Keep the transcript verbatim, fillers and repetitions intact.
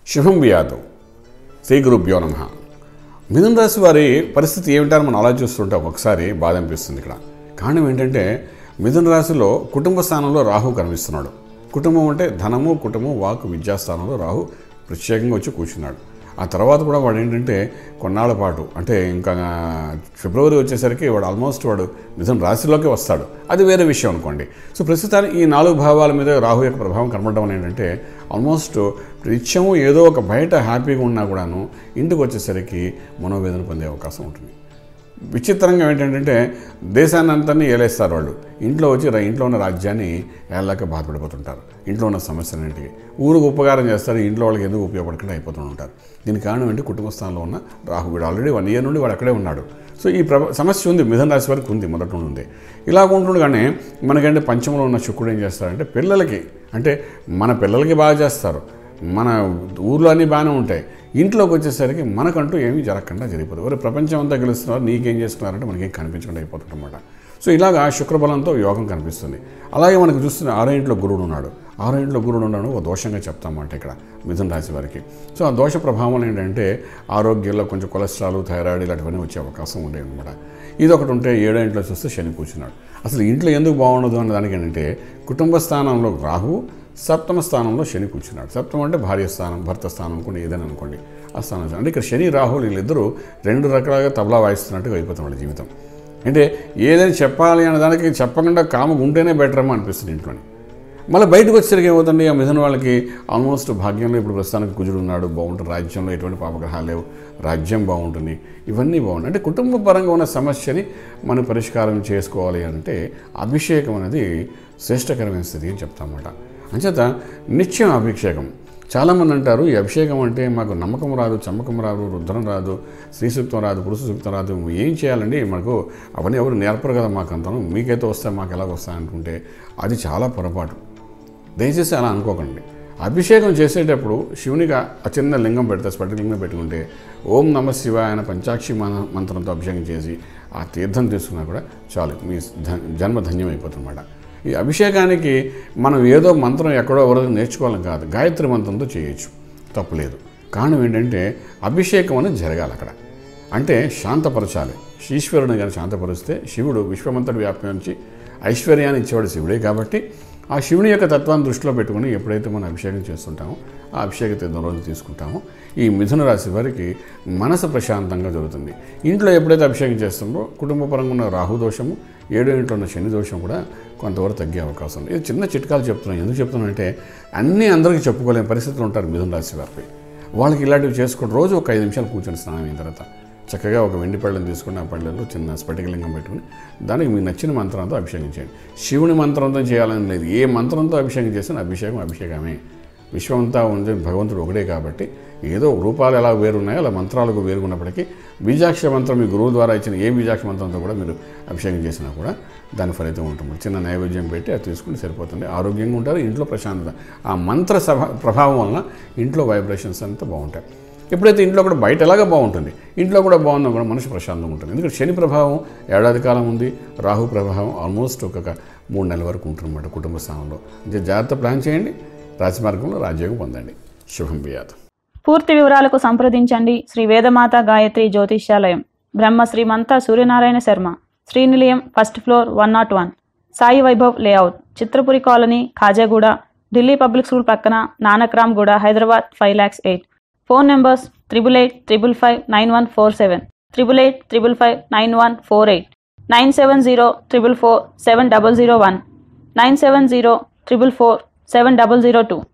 శుభం వ్యాధు శ్రీ గురుభ్యో నమః. మిథున రాశి వారి పరిస్థితి ఏమిటని మనం ఆలోచిస్తుంటే ఒకసారి బాధ అనిపిస్తుంది. ఇక్కడ కారణం ఏంటంటే మిథున రాశిలో కుటుంబ స్థానంలో రాహు కనిపిస్తున్నాడు. కుటుంబం అంటే ధనము, కుటుంబం, వాక్, విద్యాస్థానంలో రాహు ప్రత్యేకంగా వచ్చి కూర్చున్నాడు. ఆ తర్వాత కూడా వాడు ఏంటంటే కొన్నాళ్ళ పాటు అంటే ఇంకా ఫిబ్రవరి వచ్చేసరికి వాడు ఆల్మోస్ట్ వాడు మిథున రాశిలోకి వస్తాడు. అది వేరే విషయం అనుకోండి. సో ప్రస్తుతానికి ఈ నాలుగు భావాల మీద రాహు యొక్క ప్రభావం కనబడడం ఏంటంటే ఆల్మోస్ట్ నిత్యము ఏదో ఒక బయట హ్యాపీగా ఉన్నా కూడాను ఇంటికి వచ్చేసరికి మనోవేదన పొందే అవకాశం ఉంటుంది. విచిత్రంగా ఏంటంటే దేశాన్ని అంతని ఏలేస్తారు వాళ్ళు. ఇంట్లో వచ్చి ఇంట్లో ఉన్న రాజ్యాన్ని ఏళ్ళక బాధపడిపోతుంటారు. ఇంట్లో ఉన్న సమస్యలన్నింటికి ఊరికి ఉపకారం చేస్తారు, ఇంట్లో వాళ్ళకి ఎందుకు ఉపయోగపడకుండా అయిపోతూ ఉంటారు. దీనికి కారణం ఏంటి? కుటుంబ స్థానంలో ఉన్న రాహు. వీడు ఆల్రెడీ వన్ ఇయర్ నుండి వాడు అక్కడే ఉన్నాడు. సో ఈ ప్రభ సమస్య ఉంది, మిథున రాశి వారికి ఉంది, మొదటి నుండి ఉంది. ఇలా ఉంటుండగానే మనకంటే పంచమంలో ఉన్న శుక్రుడు ఏం చేస్తారంటే పిల్లలకి అంటే మన పిల్లలకి బాగా చేస్తారు, మన ఊర్లో అన్నీ బాగానే ఉంటాయి. ఇంట్లోకి వచ్చేసరికి మనకంటూ ఏమీ జరగకుండా జరిగిపోతుంది. ఎవరు ప్రపంచం అంతా గెలుస్తున్నారు, నీకేం చేసుకున్నారంటే మనకేం కనిపించకుండా అయిపోతుంది అన్నమాట. సో ఇలాగా శుక్రబలంతో యోగం కనిపిస్తుంది. అలాగే మనకు చూస్తున్న ఆరో ఇంట్లో గురుడు ఉన్నాడు. ఆరో ఇంట్లో గురుడు ఉన్నాడు ఒక దోషంగా చెప్తామంట ఇక్కడ మిథున రాశి వారికి. సో ఆ దోష ప్రభావం ఏంటంటే ఆరోగ్యంలో కొంచెం కొలెస్ట్రాల్, థైరాయిడ్ ఇలాంటివన్నీ వచ్చే అవకాశం ఉండేవి అనమాట. ఇది ఒకటి ఉంటే ఏడో ఇంట్లో చూస్తే శని కూర్చున్నాడు. అసలు ఇంట్లో ఎందుకు బాగుండదు అన్న దానికి ఏంటంటే కుటుంబ స్థానంలో రాహు, సప్తమ స్థానంలో శని కూర్చున్నాడు. సప్తమం అంటే భార్య స్థానం, భర్త స్థానం అనుకోండి, ఏదైనా అనుకోండి ఆ స్థానం. అంటే ఇక్కడ శని రాహులు వీళ్ళిద్దరూ రెండు రకాలుగా తబలా వాయిస్తున్నట్టుగా అయిపోతుంది వాళ్ళ జీవితం. అంటే ఏదైనా చెప్పాలి అనే దానికి చెప్పకుండా కామగా ఉంటేనే బెటర్ ఏమో అనిపిస్తుంది ఇంట్లోని. మళ్ళీ బయటకు వచ్చేసరికి ఏమవుతుంది, ఆ మిథున వాళ్ళకి ఆల్మోస్ట్ భాగ్యంలో ఇప్పుడు ప్రస్తుతానికి కుజుడు ఉన్నాడు, బాగుంటుంది. రాజ్యంలో ఎటువంటి పాపగ్రహాలు లేవు, రాజ్యం బాగుంటుంది, ఇవన్నీ బాగుంటాయి. అంటే కుటుంబ పరంగా ఉన్న సమస్యని మనం పరిష్కారం చేసుకోవాలి అంటే అభిషేకం అనేది శ్రేష్టకరమైన స్థితి అని చెప్తామన్నమాట. అంచేత నిత్యం అభిషేకం. చాలామంది అంటారు ఈ అభిషేకం అంటే మాకు నమ్మకం రాదు, చమ్మకం రాదు, రుద్రం రాదు, స్త్రీ సూక్తం రాదు, పురుష సూక్తం రాదు, ఏం చేయాలండి మనకు అవన్నీ ఎవరు నేర్పరు కదా మాకు అంతను, మీకైతే వస్తాయి మాకు ఎలాగ వస్తాయి అనుకుంటే అది చాలా పొరపాటు. దయచేసి అలా అనుకోకండి. అభిషేకం చేసేటప్పుడు శివునికి ఆ చిన్న లింగం పెడితే స్ఫటికలింగం పెట్టుకుంటే ఓం నమ శివాయ అనే పంచాక్షి మంత్రంతో అభిషేకం చేసి ఆ తీర్థం తీసుకున్నా కూడా చాలు, మీ జన్మ ధన్యం అయిపోతుందన్నమాట. ఈ అభిషేకానికి మనం ఏదో మంత్రం ఎక్కడో ఎవరో నేర్చుకోవాలని కాదు, గాయత్రి మంత్రంతో చేయొచ్చు, తప్పులేదు. కారణం ఏంటంటే అభిషేకం అనేది జరగాలి అక్కడ. అంటే శాంతపరచాలి. ఈశ్వరుని కానీ శాంతపరిస్తే శివుడు విశ్వమంతటి వ్యాపించి ఐశ్వర్యాన్ని ఇచ్చేవాడు శివుడే. కాబట్టి ఆ శివుని యొక్క తత్వాన్ని దృష్టిలో పెట్టుకుని ఎప్పుడైతే మనం అభిషేకం చేస్తుంటామో ఆ అభిషేక తీర్థం రోజు తీసుకుంటామో ఈ మిథున రాశి వారికి మనసు ప్రశాంతంగా జరుగుతుంది. ఇంట్లో ఎప్పుడైతే అభిషేకం చేస్తుందో కుటుంబ పరంగా ఉన్న రాహు దోషము, ఏడో ఇంట్లో ఉన్న శని దోషం కూడా కొంతవరకు తగ్గే అవకాశం ఉంది. ఇది చిన్న చిట్కాలు చెప్తున్నాను. ఎందుకు చెప్తున్నానంటే అన్నీ అందరికీ చెప్పుకోలేని పరిస్థితులు ఉంటారు మిథున రాశి వారిపై. వాళ్ళకి ఇలాంటివి చేసుకుంటే రోజు ఒక ఐదు నిమిషాలు కూర్చొని స్నానం అయిన తర్వాత చక్కగా ఒక వెండి పళ్ళని తీసుకుని ఆ పళ్ళల్లో చిన్న స్ఫటికలింగం పెట్టుకుని దానికి మీకు నచ్చిన మంత్రంతో అభిషేకం చేయండి. శివుని మంత్రంతో చేయాలని లేదు, ఏ మంత్రంతో అభిషేకం చేసినా అభిషేకం అభిషేకమే. విశ్వమంతా ఉంది భగవంతుడు ఒకడే కాబట్టి ఏదో రూపాలు ఎలా వేరున్నాయో అలా మంత్రాలకు వేరుగున్నప్పటికీ బీజాక్షర మంత్రం మీ గురువు ద్వారా ఇచ్చిన ఏ బీజాక్షర మంత్రంతో కూడా మీరు అభిషేకం చేసినా కూడా దాని ఫలితం ఉంటుంది. చిన్న నైవేద్యం పెట్టి అది తీసుకుని సరిపోతుంది. ఆరోగ్యంగా ఉంటారు, ఇంట్లో ప్రశాంతత. ఆ మంత్ర సభ ప్రభావం వలన ఇంట్లో వైబ్రేషన్స్ అంతా బాగుంటాయి. ఎప్పుడైతే ఇంట్లో కూడా బయట ఎలాగా బాగుంటుంది, ఇంట్లో కూడా బాగున్నా కూడా మనసు ప్రశాంతంగా ఉంటుంది. ఎందుకంటే శని ప్రభావం ఏడాది కాలం ఉంది, రాహు ప్రభావం ఆల్మోస్ట్ ఒక మూడు నెలల వరకు ఉంటుందన్నమాట కుటుంబ స్థానంలో. అంటే జాగ్రత్త ప్లాన్ చేయండి, రాజమార్గంలో రాజ్యోగం పొందండి. శుభం బియాత్. పూర్తి వివరాలకు సంప్రదించండి Shri Vedamata Gayatri Jyotishyalayam, Brahma Srimantha Suryanarayana Sharma, Srinilayam, first floor, one naught one, Sai Vaibhav layout, Chitrapuri colony, Khajaguda, Delhi public school పక్కన, Nanakram Guda, Hyderabad five lakhs eight. Phone numbers triple eight triple five nine one four seven, triple eight triple five nine one four eight, nine seven zero triple four seven double zero one, nine seven zero triple four seven double zero two.